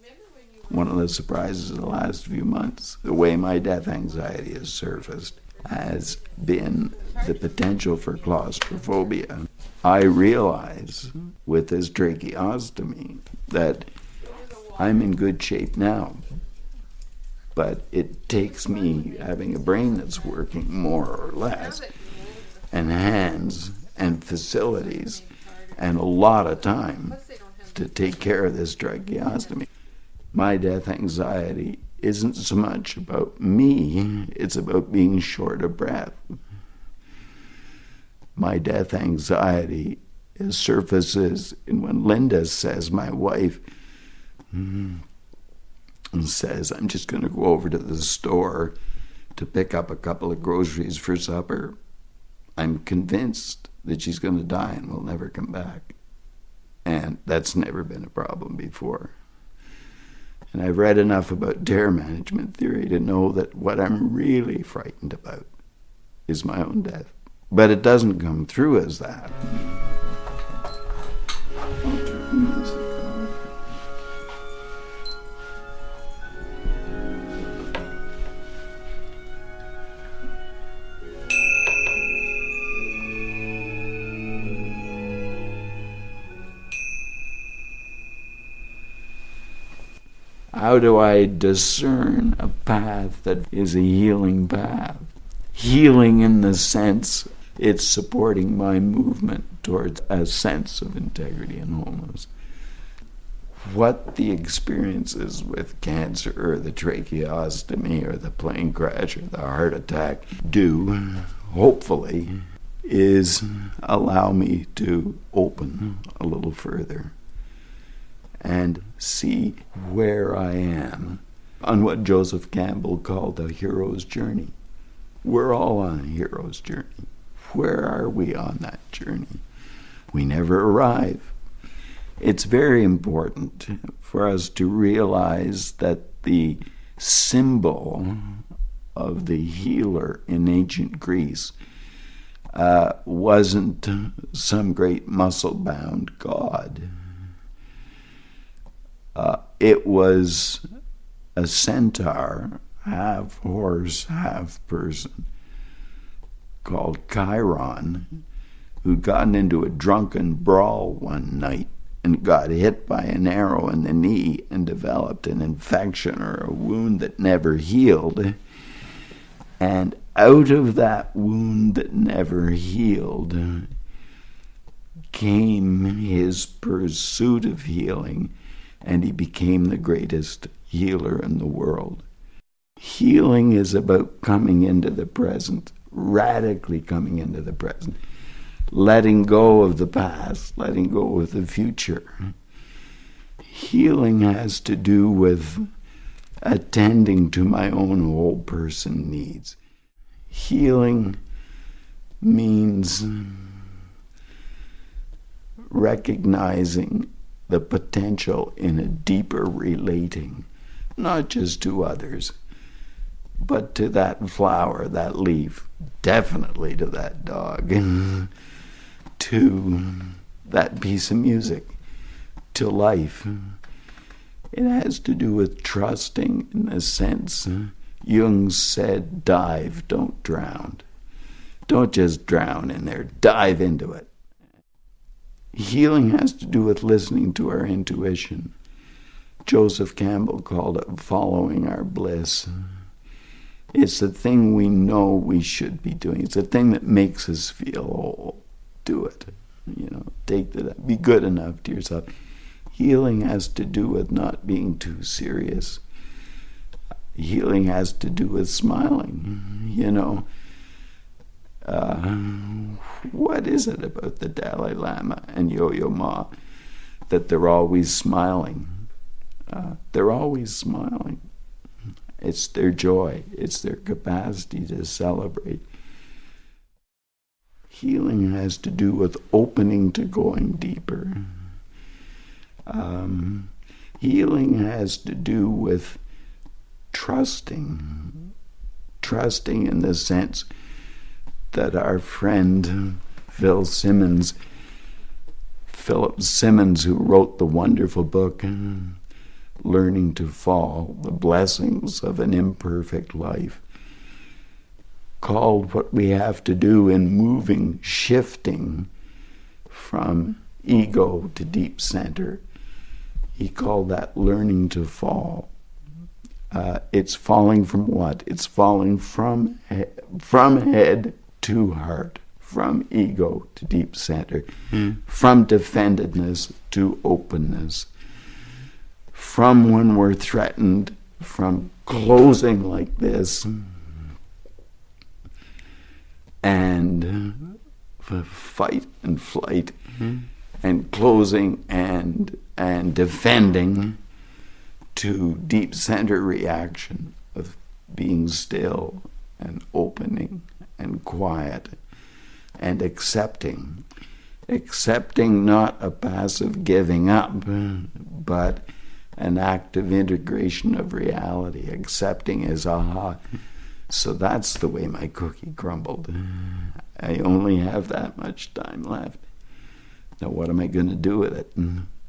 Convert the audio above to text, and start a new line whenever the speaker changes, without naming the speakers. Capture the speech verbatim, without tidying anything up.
One of the surprises of the last few months, the way my death anxiety has surfaced, has been the potential for claustrophobia. I realize with this tracheostomy that I'm in good shape now, but it takes me having a brain that's working more or less, and hands and facilities and a lot of time to take care of this tracheostomy. My death anxiety isn't so much about me, it's about being short of breath. My death anxiety is surfaces in when Linda says, my wife, and says, I'm just going to go over to the store to pick up a couple of groceries for supper. I'm convinced that she's going to die and will never come back. And that's never been a problem before. And I've read enough about terror management theory to know that what I'm really frightened about is my own death. But it doesn't come through as that. I'll turn the music on. How do I discern a path that is a healing path? Healing in the sense it's supporting my movement towards a sense of integrity and wholeness. What the experiences with cancer or the tracheostomy or the plane crash or the heart attack do, hopefully, is allow me to open a little further and see where I am on what Joseph Campbell called a hero's journey. We're all on a hero's journey. Where are we on that journey? We never arrive. It's very important for us to realize that the symbol of the healer in ancient Greece uh, wasn't some great muscle-bound god. Uh, it was a centaur, half horse, half person, called Chiron, who'd gotten into a drunken brawl one night and got hit by an arrow in the knee and developed an infection or a wound that never healed. And out of that wound that never healed came his pursuit of healing, and he became the greatest healer in the world. Healing is about coming into the present, radically coming into the present, letting go of the past, letting go of the future. Healing has to do with attending to my own whole person needs. Healing means recognizing the potential in a deeper relating, not just to others, but to that flower, that leaf, definitely to that dog, to that piece of music, to life. It has to do with trusting in the sense Jung said, dive, don't drown. Don't just drown in there, dive into it. Healing has to do with listening to our intuition. Joseph Campbell called it following our bliss. It's the thing we know we should be doing. It's the thing that makes us feel whole. Do it. You know, take that. Be good enough to yourself. Healing has to do with not being too serious. Healing has to do with smiling. You know, uh, what is it about the Dalai Lama and Yo-Yo Ma that they're always smiling? Uh, they're always smiling. It's their joy. It's their capacity to celebrate. Healing has to do with opening to going deeper. Um, healing has to do with trusting. Trusting in the sense that our friend Phil Simmons, Philip Simmons, who wrote the wonderful book learning to fall, the blessings of an imperfect life, called what we have to do in moving, shifting from ego to deep center. He called that learning to fall. Uh, it's falling from what? It's falling from he- from head to heart, from ego to deep center, mm. from defendedness to openness, from when we're threatened, from closing like this, mm. and uh, fight and flight, mm. and closing and and defending, to deep center reaction of being still and opening and quiet and accepting. Accepting, not a passive giving up, but an active integration of reality. Accepting is aha. So that's the way my cookie crumbled. I only have that much time left. Now what am I going to do with it?